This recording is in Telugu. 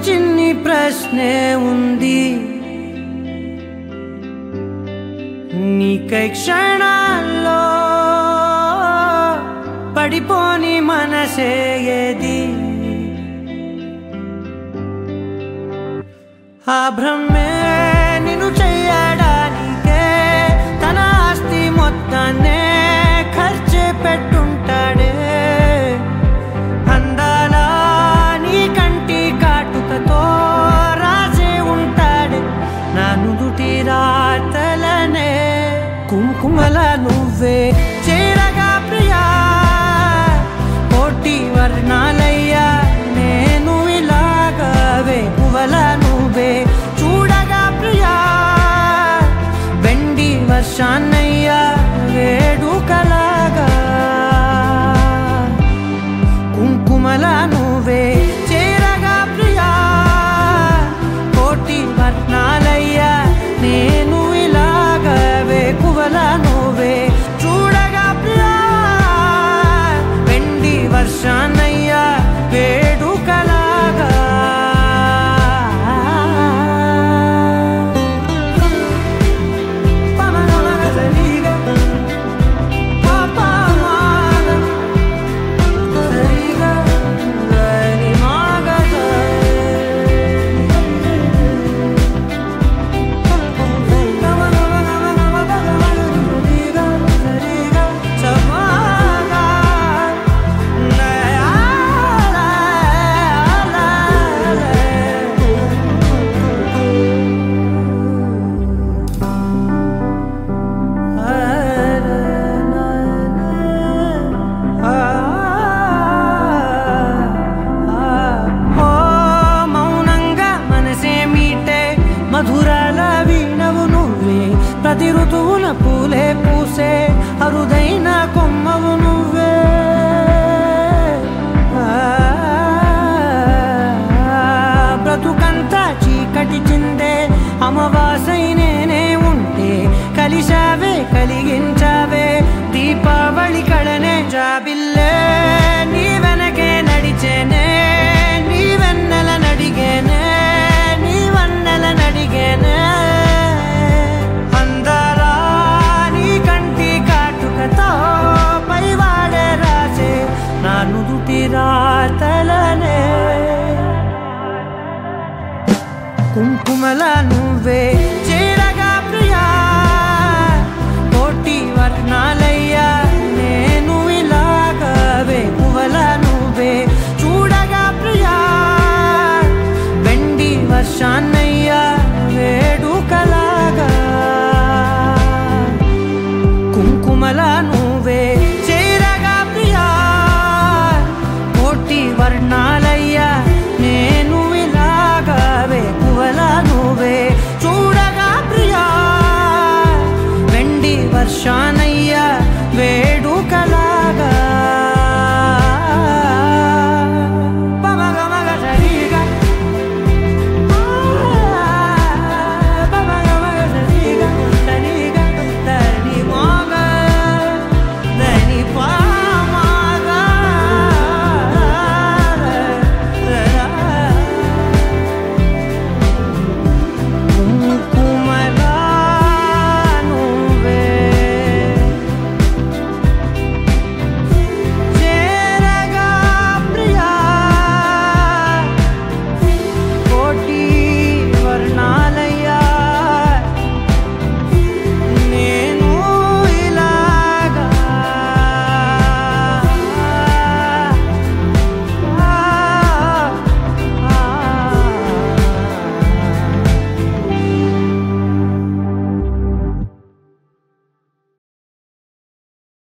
చిన్ని ప్రశ్నే ఉంది నీకై క్షణాల్లో పడిపోని మనసే ఏది ఆ భ్రమే నిన్ను చెయ్యడానికే తన ఆస్తి మొత్తాన్నే ఖర్చు పెట్టుంటాడే అందాల నీ కంటి కాటుకతో రాసే ఉంటాడే నా నుదుటి రాతలనే కుంకుమల నువ్వే చేరగా ప్రియా కోటి వర్ణాలయ్యా నేను ఇలాగా వేకువల నువ్వే చూడగా ప్రియా వెండి వర్షాన్నయ్యా వేడుకలాగా కుంకుమల నువ్వే చేరగా ప్రియా కోటి వర్ణాలయ్యా నేను ఇలాగా వేకువల నువ్వే చూడగా ప్రియా వెండి వర్షాన్నయ్యా వేడుకలాగా మధురాల వీణవు నువ్వే ప్రతి ఋతువుల పూలే పూసే అరుదైన కొమ్మవు నువ్వే బ్రతుకంతా చీకటి చిందే అమవాసై నేనే ఉంటే కలిశావే కలిగించ